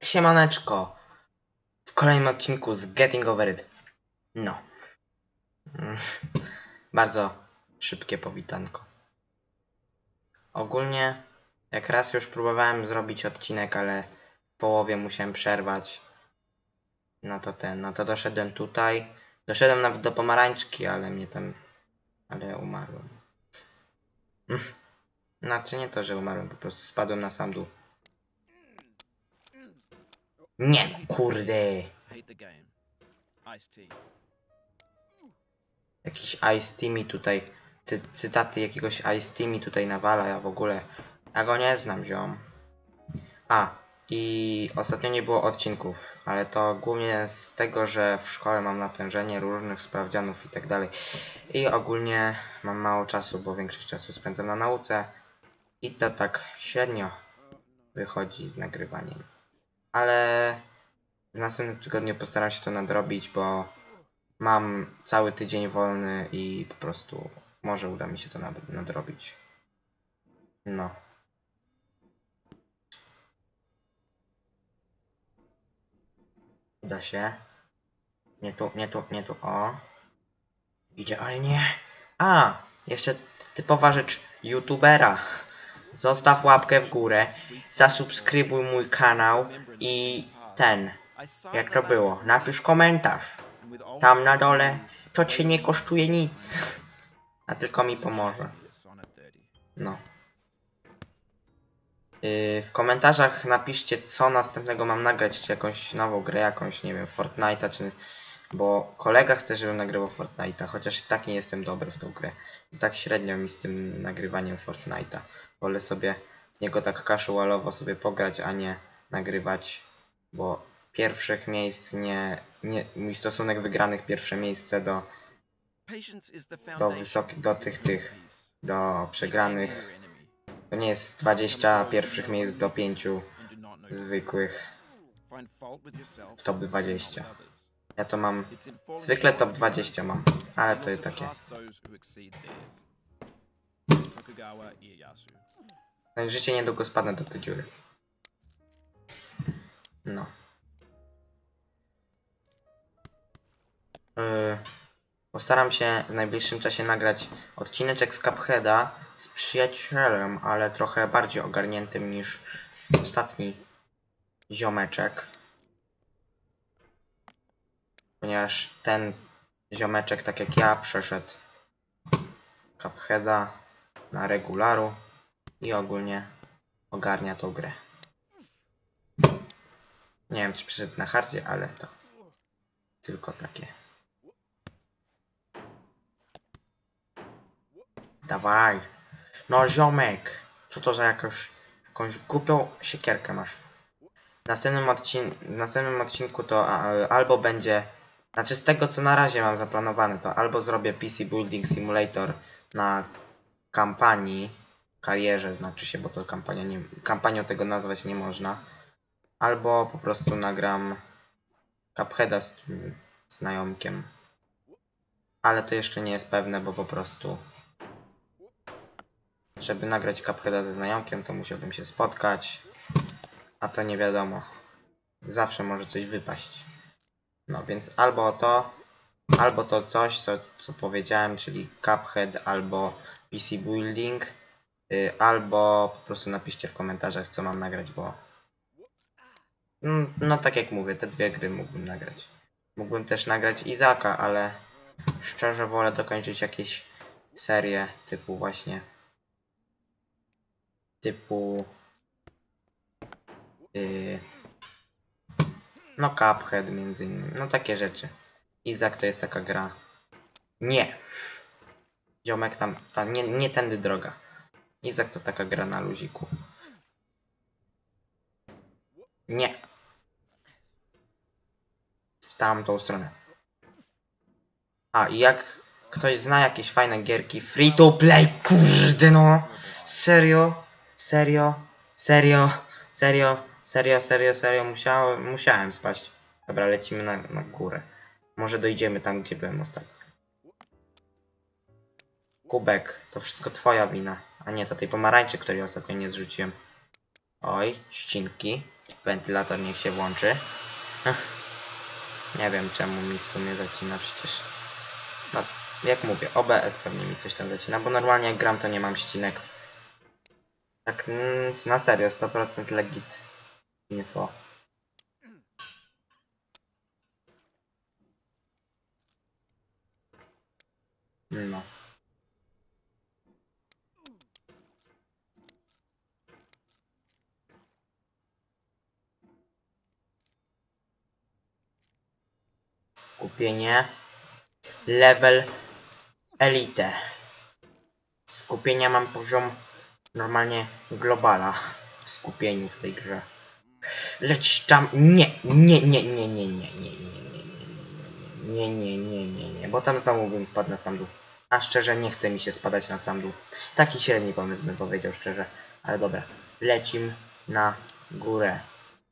Siemaneczko! W kolejnym odcinku z Getting Over It. No. Bardzo szybkie powitanko. Ogólnie, jak raz już próbowałem zrobić odcinek, ale w połowie musiałem przerwać. No to doszedłem tutaj. Doszedłem nawet do pomarańczki, ale ale umarłem. Znaczy nie to, że umarłem, po prostu spadłem na sam dół. Nie, kurde! Jakiś Ice-T mi tutaj, cytaty jakiegoś Ice-T mi tutaj nawala, ja go nie znam, ziom. I ostatnio nie było odcinków, ale to głównie z tego, że w szkole mam natężenie różnych sprawdzianów i tak dalej. I ogólnie mam mało czasu, bo większość czasu spędzam na nauce. I to tak średnio wychodzi z nagrywaniem. Ale w następnym tygodniu postaram się to nadrobić, bo mam cały tydzień wolny i po prostu może uda mi się to nadrobić. No. Uda się. Nie tu, o. Idzie, ale nie. Jeszcze typowa rzecz youtubera. Zostaw łapkę w górę, zasubskrybuj mój kanał i jak to było, napisz komentarz. Tam na dole, to cię nie kosztuje nic, a tylko mi pomoże. No. W komentarzach napiszcie, co następnego mam nagrać, czy jakąś nową grę, nie wiem, Fortnite'a, bo kolega chce, żebym nagrywał Fortnite'a, chociaż i tak nie jestem dobry w tą grę. I tak średnio mi z tym nagrywaniem Fortnite'a. Wolę sobie niego tak casualowo sobie pograć, a nie nagrywać, bo pierwszych miejsc mój stosunek wygranych pierwsze miejsce do przegranych to nie jest 20 pierwszych miejsc do 5 zwykłych w top 20. Ja to mam, zwykle top 20 mam, ale to jest takie. Życie niedługo spadnę do tej dziury. No. Postaram się w najbliższym czasie nagrać odcineczek z Cupheada z przyjacielem, ale trochę bardziej ogarniętym niż ostatni ziomeczek. Ponieważ ten ziomeczek, tak jak ja, przeszedł Cupheada na regularu i ogólnie ogarnia tą grę. Nie wiem, czy przeszedł na hardzie, ale to tylko takie. Dawaj! No ziomek! Co to za jakąś głupią siekierkę masz? W następnym odcinku to albo będzie... Znaczy z tego, co na razie mam zaplanowane, to albo zrobię PC Building Simulator na kampanii, karierze znaczy się, bo to kampanią tego nazwać nie można. Albo po prostu nagram Cupheada z znajomkiem. Ale to jeszcze nie jest pewne, bo po prostu... Żeby nagrać Cupheada ze znajomkiem, to musiałbym się spotkać. A to nie wiadomo. Zawsze może coś wypaść. No więc albo to coś, co powiedziałem, czyli Cuphead albo PC Building. Albo po prostu napiszcie w komentarzach, co mam nagrać, bo... No tak jak mówię, te dwie gry mógłbym nagrać. Mógłbym też nagrać Izaka, ale szczerze wolę dokończyć jakieś serie typu właśnie... no Cuphead między innymi, no takie rzeczy. Izak to jest taka gra. Nie! Ziomek tam nie tędy droga. Izak to taka gra na luziku. Nie! W tamtą stronę. I jak ktoś zna jakieś fajne gierki free to play, kurde no! Serio? Musiałem spaść. Dobra, lecimy na górę. Może dojdziemy tam, gdzie byłem ostatnio. Kubek, to wszystko twoja wina. A nie, to tej pomarańczy, której ostatnio nie zrzuciłem. Oj, ścinki. Wentylator niech się włączy. Nie wiem czemu mi w sumie zacina, przecież... No, jak mówię, OBS pewnie mi coś tam zacina, bo normalnie jak gram to nie mam ścinek. Tak, na serio, 100% legit info. No. Skupienie. Level Elite. Skupienia mam poziom normalnie globala w skupieniu w tej grze. Lecz tam nie, bo tam znowu bym spadł na sam dół. A szczerze nie chce mi się spadać na sam dół. Taki średni pomysł bym powiedział szczerze. Ale dobra, lecim na górę.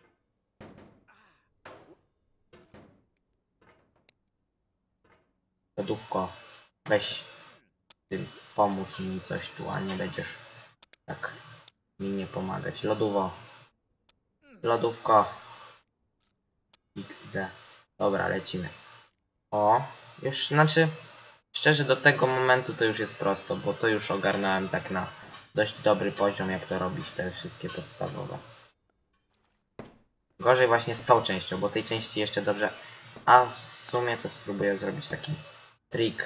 Lodówko, weź ty, pomóż mi coś tu, a nie będziesz tak mi nie pomagać. Lodowo. Lodówko. XD. Dobra, lecimy. O, już, znaczy, szczerze do tego momentu to już jest prosto, bo to już ogarnąłem tak na dość dobry poziom, jak to robić, te wszystkie podstawowe. Gorzej właśnie z tą częścią, bo tej części jeszcze dobrze... A w sumie to spróbuję zrobić taki trik.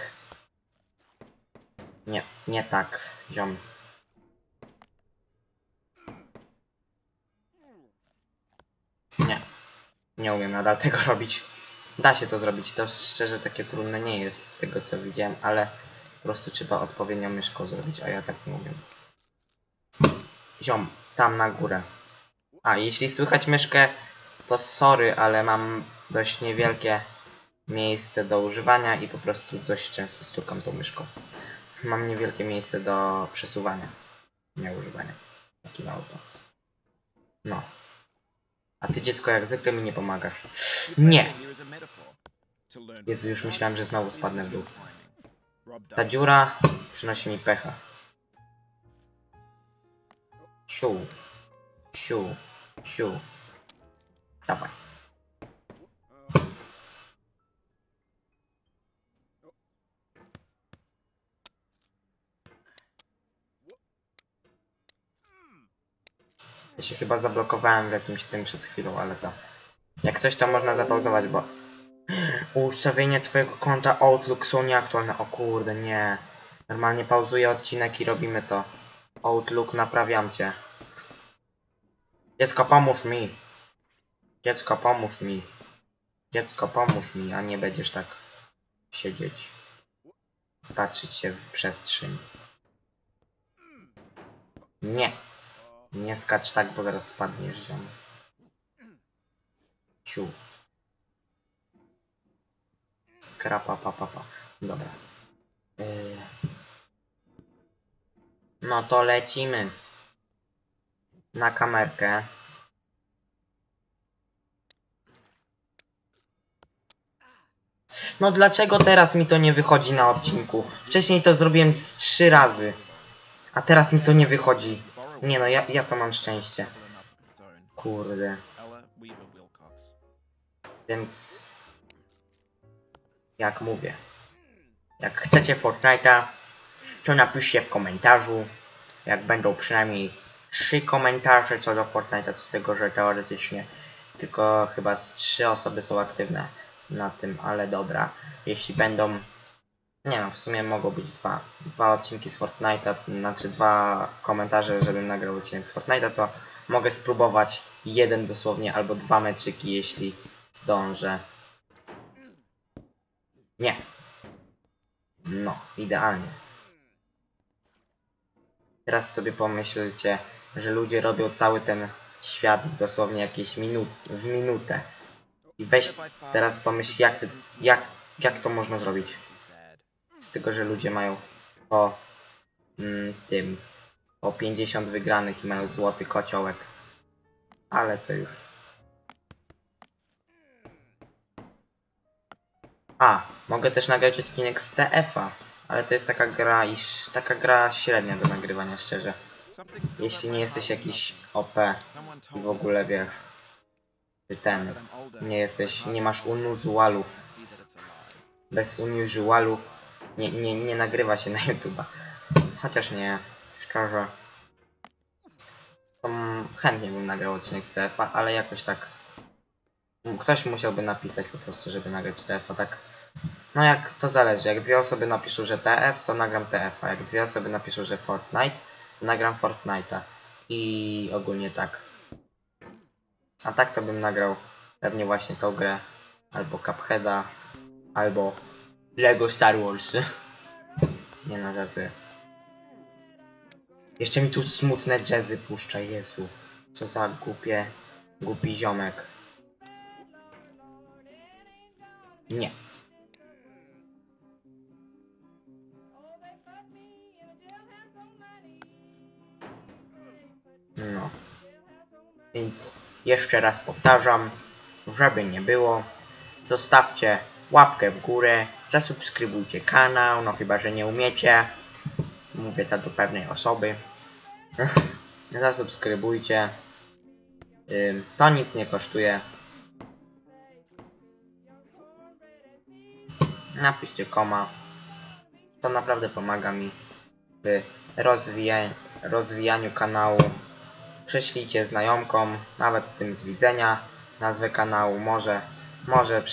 Nie, nie tak, ziom. Nie. Nie umiem nadal tego robić. Da się to zrobić, to szczerze takie trudne nie jest z tego co widziałem, ale po prostu trzeba odpowiednią myszką zrobić, a ja tak nie umiem. Ziom, tam na górę. A, jeśli słychać myszkę, to sorry, ale mam dość niewielkie miejsce do używania i po prostu dość często stukam tą myszką. Mam niewielkie miejsce do przesuwania, nie używania. Taki mały błąd. No. A ty dziecko jak zwykle mi nie pomagasz. Nie! Jezu, już myślałem, że znowu spadnę w dół. Ta dziura przynosi mi pecha. Siu. Siu. Siu. Dawaj. Ja się chyba zablokowałem w jakimś tym przed chwilą, ale to... Jak coś to można zapauzować, bo... Ustawienie twojego konta Outlook są nieaktualne. O kurde, nie. Normalnie pauzuję odcinek i robimy to. Outlook, naprawiam cię. Dziecko, pomóż mi. Dziecko, pomóż mi. Dziecko, pomóż mi, a nie będziesz tak siedzieć. Patrzeć się w przestrzeń. Nie. Nie skacz tak, bo zaraz spadniesz, ziom. Ciu. Skrapa, pa. Dobra. No to lecimy. Na kamerkę. No dlaczego teraz mi to nie wychodzi na odcinku? Wcześniej to zrobiłem z 3 razy. A teraz mi to nie wychodzi. Nie no, ja to mam szczęście. Kurde. Więc... Jak mówię. Jak chcecie Fortnite'a, to napiszcie w komentarzu. Jak będą przynajmniej 3 komentarze co do Fortnite'a, to z tego, że teoretycznie tylko chyba z 3 osoby są aktywne na tym, ale dobra. Jeśli będą... Nie no, w sumie mogą być dwa odcinki z Fortnite'a, znaczy 2 komentarze, żebym nagrał odcinek z Fortnite'a, to mogę spróbować 1 dosłownie, albo 2 meczyki, jeśli zdążę. Nie. No, idealnie. Teraz sobie pomyślcie, że ludzie robią cały ten świat w dosłownie jakieś w minutę. I weź teraz pomyśl, jak to można zrobić. Z tego, że ludzie mają po po 50 wygranych i mają złoty kociołek. Ale to już... A, mogę też nagrać odcinek z TF-a, ale to jest taka gra średnia do nagrywania, szczerze. Jeśli nie jesteś jakiś OP i w ogóle wiesz. ten, nie masz unusualów. Bez unusualów nie nagrywa się na YouTube'a. Chociaż nie, szczerze. To chętnie bym nagrał odcinek z TF-a, ale jakoś tak... Ktoś musiałby napisać po prostu, żeby nagrać TF-a, tak... No jak to zależy, jak dwie osoby napiszą, że TF, to nagram TF-a, jak dwie osoby napiszą, że Fortnite, to nagram Fortnite'a. I ogólnie tak. A tak to bym nagrał pewnie właśnie tą grę, albo Cupheada, albo Lego Star Wars. Nie no, żartuję. Jeszcze mi tu smutne jazzy puszcza, Jezu. Co za głupi ziomek. Nie. No. Więc jeszcze raz powtarzam, żeby nie było, zostawcie łapkę w górę, zasubskrybujcie kanał, no chyba, że nie umiecie. Mówię za do pewnej osoby. Zasubskrybujcie. To nic nie kosztuje. Napiszcie koma. To naprawdę pomaga mi w rozwijaniu kanału. Prześlijcie znajomkom, nawet tym z widzenia, nazwę kanału. Może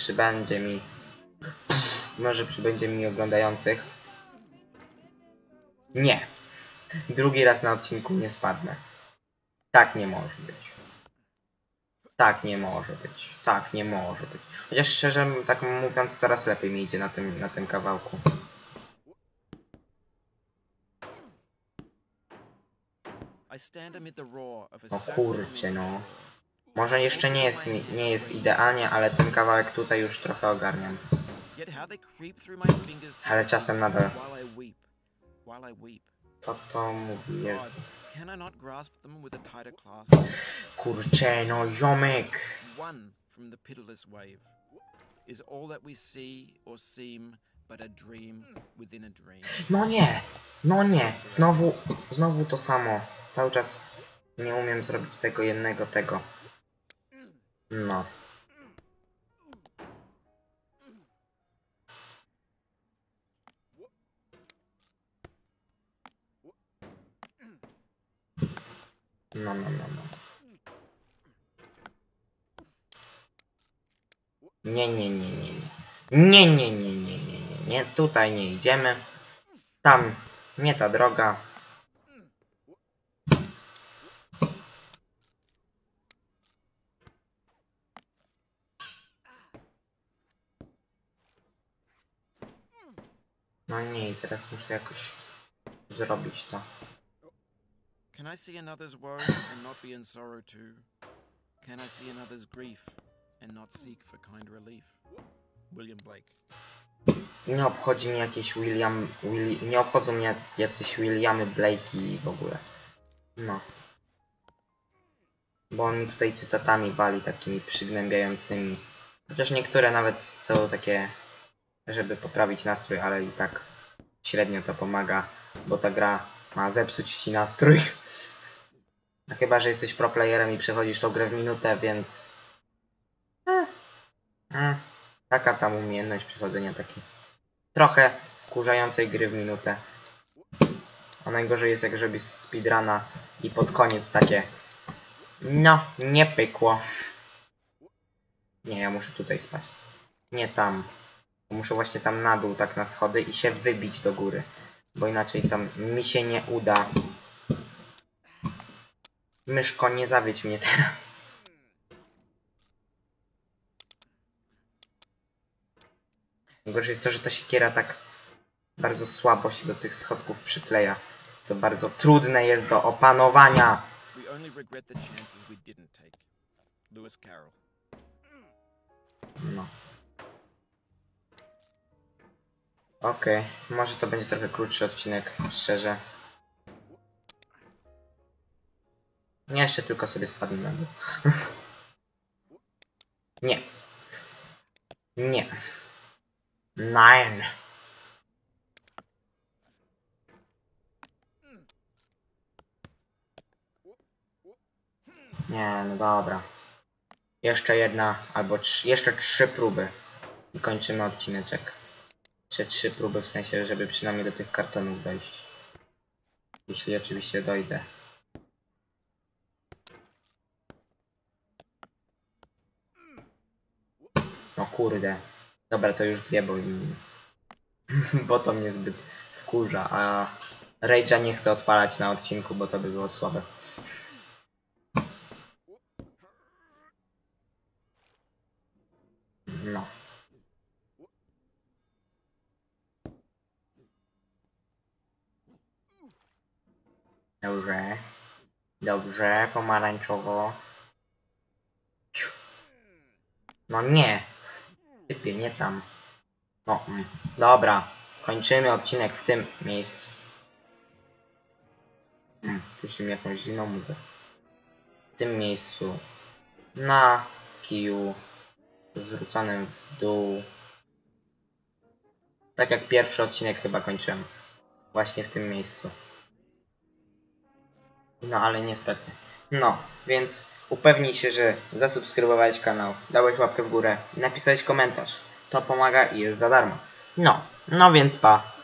przybędzie mi oglądających. Nie. Drugi raz na odcinku nie spadnę. Tak nie może być. Tak nie może być. Tak nie może być. Chociaż szczerze, tak mówiąc, coraz lepiej mi idzie na tym kawałku. No kurczę, no. Może jeszcze nie jest idealnie, ale ten kawałek tutaj już trochę ogarniam. Ale czasem nadal. To mówi, Jezu. Kurczę, no ziomek. No nie, no nie. Znowu to samo. Cały czas nie umiem zrobić tego jednego tego. No. No. Nie, tutaj nie idziemy. Tam, nie ta droga. No nie, i teraz muszę jakoś zrobić to. Can I see another's woe and not be in sorrow too? Can I see another's grief and not seek for kind relief? William Blake. Nie obchodzi mnie jakieś nie obchodzą mnie jacyś Williamy Blake'i w ogóle. No. Bo on mi tutaj cytatami wali takimi przygnębiającymi. Chociaż niektóre nawet są takie, żeby poprawić nastrój, ale i tak średnio to pomaga, bo ta gra ma zepsuć ci nastrój. No chyba, że jesteś pro playerem i przechodzisz tą grę w minutę, więc... Taka tam umiejętność przechodzenia takiej trochę wkurzającej gry w minutę. A najgorzej jest, jak robisz speedruna i pod koniec takie... No, nie pykło. Nie, ja muszę tutaj spaść. Nie tam. Muszę właśnie tam na dół, tak na schody i się wybić do góry. Bo inaczej tam mi się nie uda. Myszko, nie zawiedź mnie teraz. Najgorsze jest to, że ta siekiera tak bardzo słabo się do tych schodków przykleja. Co bardzo trudne jest do opanowania. No. Okej, może to będzie trochę krótszy odcinek, szczerze. Nie, jeszcze tylko sobie spadnę na dół. Nie. Nie. Nein. Nie, no dobra. Jeszcze jedna, albo jeszcze 3 próby. I kończymy odcineczek. Jeszcze 3 próby, w sensie, żeby przynajmniej do tych kartonów dojść. Jeśli oczywiście dojdę. No kurde. Dobra, to już 2, bo to mnie zbyt wkurza, a Rage'a nie chcę odpalać na odcinku, bo to by było słabe. No. Dobrze. Dobrze, pomarańczowo. No nie. Typie, nie tam. No, dobra. Kończymy odcinek w tym miejscu. Puścimy jakąś inną muzę. W tym miejscu. Na kiju. Zwróconym w dół. Tak jak pierwszy odcinek chyba kończyłem. Właśnie w tym miejscu. No ale niestety. No, więc upewnij się, że zasubskrybowałeś kanał, dałeś łapkę w górę i napisałeś komentarz. To pomaga i jest za darmo. No więc pa.